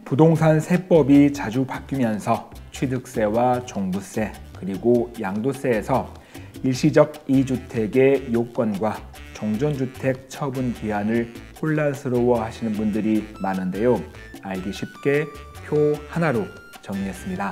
부동산 세법이 자주 바뀌면서 취득세와 종부세 그리고 양도세에서 일시적 2주택의 요건과 종전주택 처분 기한을 혼란스러워 하시는 분들이 많은데요. 알기 쉽게 표 하나로 정리했습니다.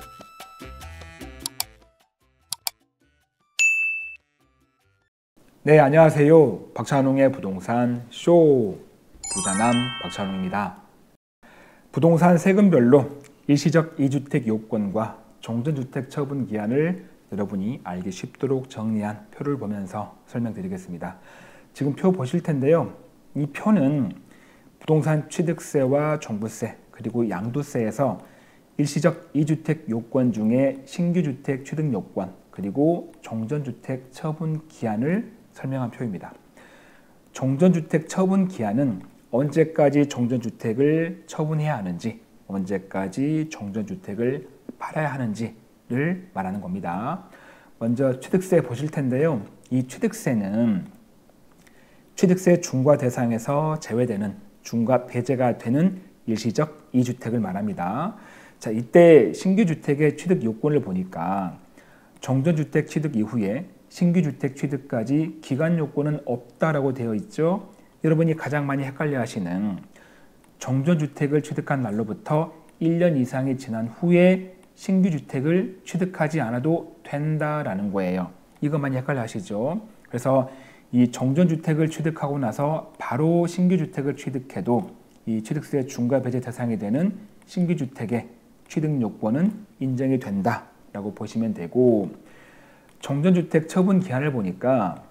네, 안녕하세요. 박찬웅의 부동산 쇼 부자남 박찬웅입니다. 부동산 세금별로 일시적 2주택 요건과 종전주택 처분 기한을 여러분이 알기 쉽도록 정리한 표를 보면서 설명드리겠습니다. 지금 표 보실 텐데요. 이 표는 부동산 취득세와 종부세 그리고 양도세에서 일시적 2주택 요건 중에 신규주택 취득 요건 그리고 종전주택 처분 기한을 설명한 표입니다. 종전주택 처분 기한은 언제까지 종전주택을 처분해야 하는지, 언제까지 종전주택을 팔아야 하는지를 말하는 겁니다. 먼저 취득세 보실 텐데요. 이 취득세는 취득세 중과 대상에서 제외되는 중과 배제가 되는 일시적 2주택을 말합니다. 자, 이때 신규주택의 취득 요건을 보니까 종전주택 취득 이후에 신규주택 취득까지 기간 요건은 없다라고 되어 있죠. 여러분이 가장 많이 헷갈려 하시는 종전주택을 취득한 날로부터 1년 이상이 지난 후에 신규주택을 취득하지 않아도 된다라는 거예요. 이거 많이 헷갈려 하시죠. 그래서 이 종전주택을 취득하고 나서 바로 신규주택을 취득해도 이 취득세 중과 배제 대상이 되는 신규주택의 취득 요건은 인정이 된다라고 보시면 되고, 종전주택 처분 기한을 보니까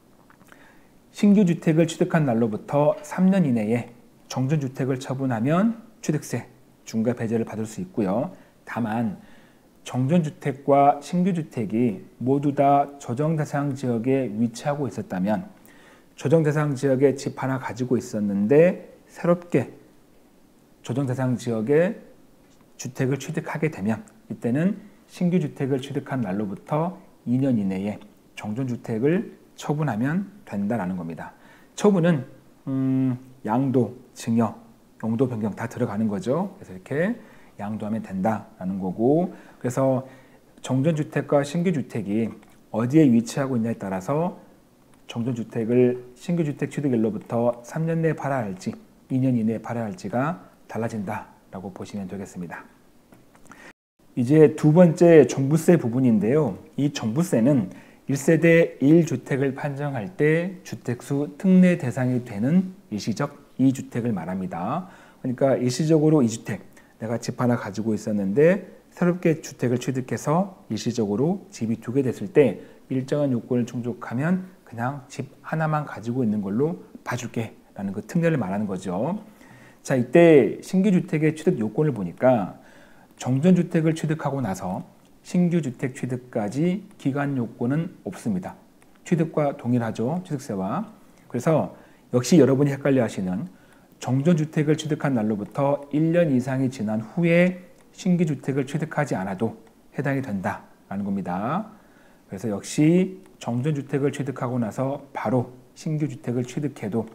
신규주택을 취득한 날로부터 3년 이내에 종전주택을 처분하면 취득세 중과 배제를 받을 수 있고요. 다만 종전주택과 신규주택이 모두 다 조정대상 지역에 위치하고 있었다면, 조정대상 지역에 집 하나 가지고 있었는데 새롭게 조정대상 지역에 주택을 취득하게 되면 이때는 신규주택을 취득한 날로부터 2년 이내에 종전주택을 처분하면 된다라는 겁니다. 처분은 양도, 증여, 용도 변경 다 들어가는 거죠. 그래서 이렇게 양도하면 된다라는 거고, 그래서 종전주택과 신규주택이 어디에 위치하고 있냐에 따라서 종전주택을 신규주택 취득일로부터 3년 내에 팔아야 할지 2년 이내에 팔아야 할지가 달라진다라고 보시면 되겠습니다. 이제 두 번째 종부세 부분인데요. 이 종부세는 1세대 1주택을 판정할 때 주택수 특례 대상이 되는 일시적 2주택을 말합니다. 그러니까 일시적으로 2주택, 내가 집 하나 가지고 있었는데 새롭게 주택을 취득해서 일시적으로 집이 2개 됐을 때 일정한 요건을 충족하면 그냥 집 하나만 가지고 있는 걸로 봐줄게 라는 그 특례를 말하는 거죠. 자, 이때 신규주택의 취득 요건을 보니까 종전주택을 취득하고 나서 신규주택 취득까지 기간 요건은 없습니다. 취득과 동일하죠. 취득세와. 그래서 역시 여러분이 헷갈려 하시는 종전주택을 취득한 날로부터 1년 이상이 지난 후에 신규주택을 취득하지 않아도 해당이 된다라는 겁니다. 그래서 역시 종전주택을 취득하고 나서 바로 신규주택을 취득해도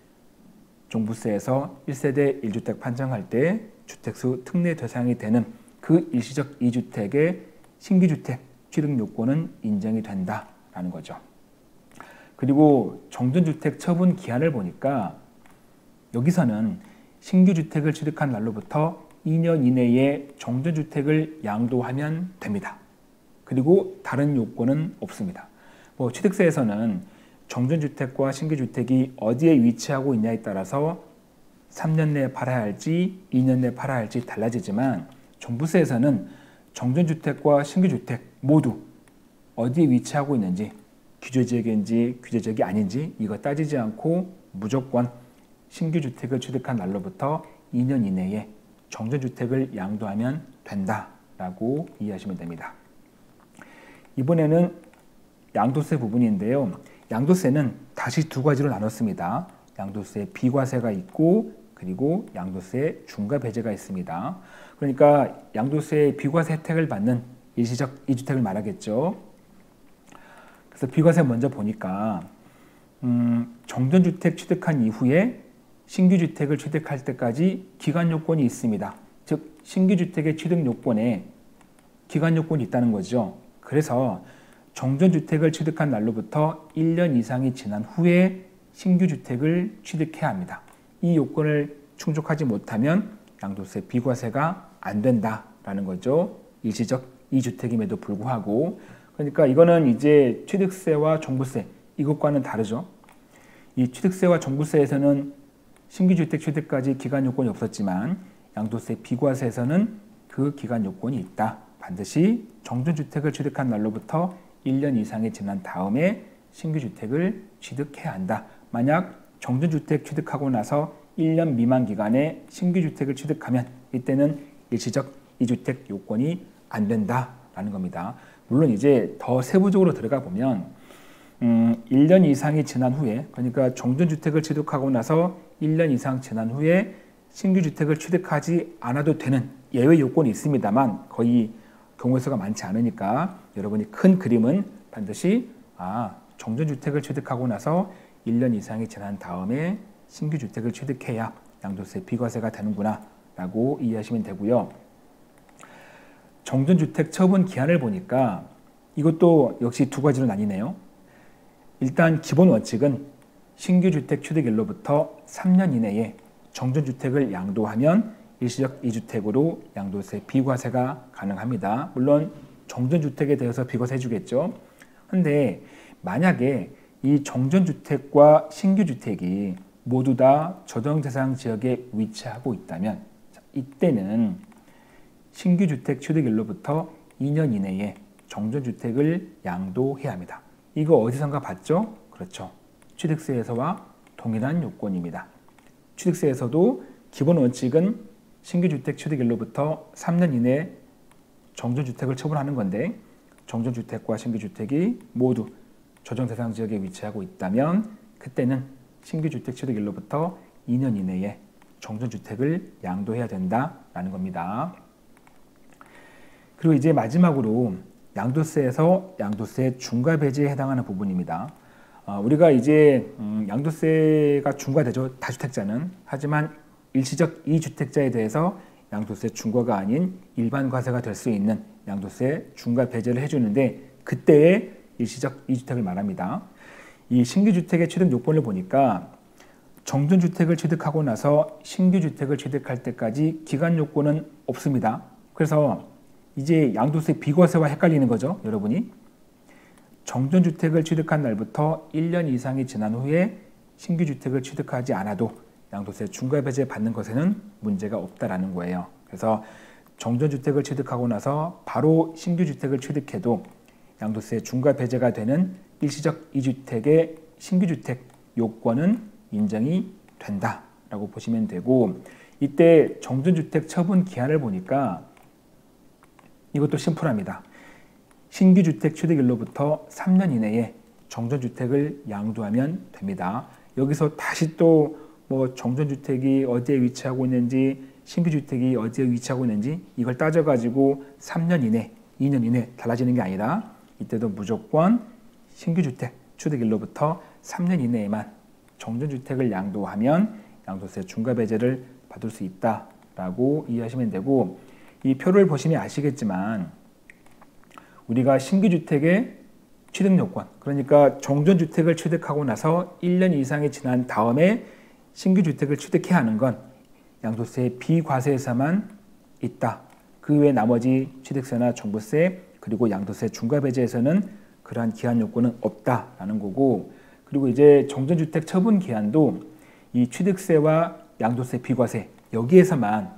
종부세에서 1세대 1주택 판정할 때 주택수 특례 대상이 되는 그 일시적 2주택의 신규주택 취득 요건은 인정이 된다라는 거죠. 그리고 종전주택 처분 기한을 보니까 여기서는 신규주택을 취득한 날로부터 2년 이내에 종전주택을 양도하면 됩니다. 그리고 다른 요건은 없습니다. 취득세에서는 종전주택과 신규주택이 어디에 위치하고 있냐에 따라서 3년 내에 팔아야 할지 2년 내에 팔아야 할지 달라지지만, 종부세에서는 종전주택과 신규주택 모두 어디에 위치하고 있는지, 규제지역인지 규제지역이 아닌지 이거 따지지 않고 무조건 신규주택을 취득한 날로부터 2년 이내에 종전주택을 양도하면 된다라고 이해하시면 됩니다. 이번에는 양도세 부분인데요. 양도세는 다시 두 가지로 나눴습니다. 양도세 비과세가 있고 그리고 양도세 중과 배제가 있습니다. 그러니까 양도세 비과세 혜택을 받는 일시적 2주택을 말하겠죠. 그래서 비과세 먼저 보니까 종전주택 취득한 이후에 신규주택을 취득할 때까지 기간 요건이 있습니다. 즉 신규 주택의 취득 요건에 기간 요건이 있다는 거죠. 그래서 정전주택을 취득한 날로부터 1년 이상이 지난 후에 신규 주택을 취득해야 합니다. 이 요건을 충족하지 못하면 양도세 비과세가 안 된다라는 거죠. 일시적 2주택임에도 불구하고. 그러니까 이거는 이제 취득세와 종부세 이것과는 다르죠. 이 취득세와 종부세에서는 신규주택 취득까지 기간 요건이 없었지만 양도세 비과세에서는 그 기간 요건이 있다. 반드시 정전주택을 취득한 날로부터 1년 이상이 지난 다음에 신규주택을 취득해야 한다. 만약 정전주택 취득하고 나서 1년 미만 기간에 신규주택을 취득하면 이때는 일시적 2주택 요건이 안 된다라는 겁니다. 물론 이제 더 세부적으로 들어가 보면 1년 이상이 지난 후에, 그러니까 정전주택을 취득하고 나서 1년 이상 지난 후에 신규주택을 취득하지 않아도 되는 예외 요건이 있습니다만 거의 경우의 수가 많지 않으니까 여러분이 큰 그림은 반드시 정전주택을 취득하고 나서 1년 이상이 지난 다음에 신규주택을 취득해야 양도세 비과세가 되는구나 라고 이해하시면 되고요. 정전주택 처분 기한을 보니까 이것도 역시 두 가지로 나뉘네요. 일단 기본 원칙은 신규주택 취득일로부터 3년 이내에 정전주택을 양도하면 일시적 2주택으로 양도세 비과세가 가능합니다. 물론 정전주택에 대해서 비과세 해주겠죠. 그런데 만약에 이 정전주택과 신규주택이 모두 다 조정대상 지역에 위치하고 있다면 이때는 신규주택 취득일로부터 2년 이내에 정전주택을 양도해야 합니다. 이거 어디선가 봤죠? 그렇죠. 취득세에서와 동일한 요건입니다. 취득세에서도 기본 원칙은 신규주택 취득일로부터 3년 이내에 정전주택을 처분하는 건데 정전주택과 신규주택이 모두 조정대상 지역에 위치하고 있다면 그때는 신규주택 취득일로부터 2년 이내에 정전주택을 양도해야 된다라는 겁니다. 그리고 이제 마지막으로 양도세에서 양도세 중과배제에 해당하는 부분입니다. 우리가 이제 양도세가 중과되죠. 다주택자는. 하지만 일시적 2주택자에 대해서 양도세 중과가 아닌 일반 과세가 될 수 있는 양도세 중과배제를 해주는데 그때의 일시적 2주택을 말합니다. 이 신규주택의 취득 요건을 보니까 정전주택을 취득하고 나서 신규주택을 취득할 때까지 기간 요건은 없습니다. 그래서 이제 양도세 비과세와 헷갈리는 거죠, 여러분이. 정전주택을 취득한 날부터 1년 이상이 지난 후에 신규주택을 취득하지 않아도 양도세 중과배제 받는 것에는 문제가 없다라는 거예요. 그래서 정전주택을 취득하고 나서 바로 신규주택을 취득해도 양도세 중과배제가 되는 일시적 2주택의 신규주택 요건은 인정이 된다라고 보시면 되고, 이때 정전주택 처분 기한을 보니까 이것도 심플합니다. 신규주택 취득일로부터 3년 이내에 정전주택을 양도하면 됩니다. 여기서 다시 또 정전주택이 어디에 위치하고 있는지 신규주택이 어디에 위치하고 있는지 이걸 따져가지고 3년 이내, 2년 이내 달라지는 게 아니라 이때도 무조건 신규주택 취득일로부터 3년 이내에만 정전주택을 양도하면 양도세 중과배제를 받을 수 있다라고 이해하시면 되고, 이 표를 보시면 아시겠지만 우리가 신규주택의 취득요건, 그러니까 정전주택을 취득하고 나서 1년 이상이 지난 다음에 신규주택을 취득해야 하는 건 양도세 비과세에서만 있다. 그 외 나머지 취득세나 종부세 그리고 양도세 중과배제에서는 그러한 기한 요건은 없다라는 거고, 그리고 이제 정전주택 처분 기한도 이 취득세와 양도세 비과세 여기에서만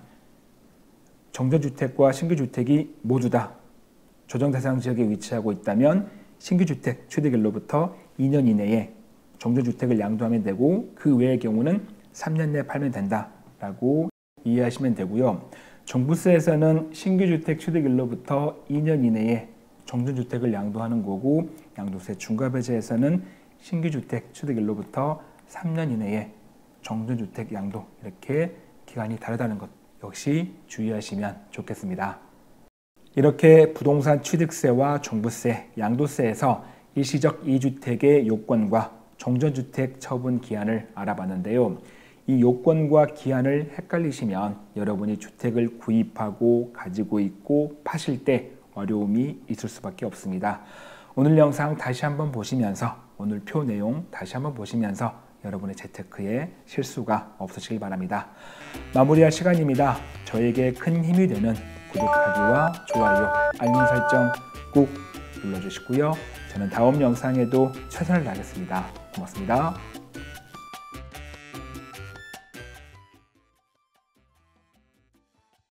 정전주택과 신규주택이 모두 다 조정대상 지역에 위치하고 있다면 신규주택 취득일로부터 2년 이내에 정전주택을 양도하면 되고 그 외의 경우는 3년 내에 팔면 된다라고 이해하시면 되고요. 종부세에서는 신규주택 취득일로부터 2년 이내에 정전주택을 양도하는 거고, 양도세 중과배제에서는 신규주택 취득일로부터 3년 이내에 정전주택 양도, 이렇게 기간이 다르다는 것 역시 주의하시면 좋겠습니다. 이렇게 부동산 취득세와 종부세, 양도세에서 일시적 2주택의 요건과 정전주택 처분 기한을 알아봤는데요. 이 요건과 기한을 헷갈리시면 여러분이 주택을 구입하고 가지고 있고 파실 때 어려움이 있을 수밖에 없습니다. 오늘 영상 다시 한번 보시면서 오늘 표 내용 다시 한번 보시면서 여러분의 재테크에 실수가 없으시길 바랍니다. 마무리할 시간입니다. 저에게 큰 힘이 되는 구독하기와 좋아요, 알림 설정 꼭 눌러주시고요. 저는 다음 영상에도 최선을 다하겠습니다. 고맙습니다.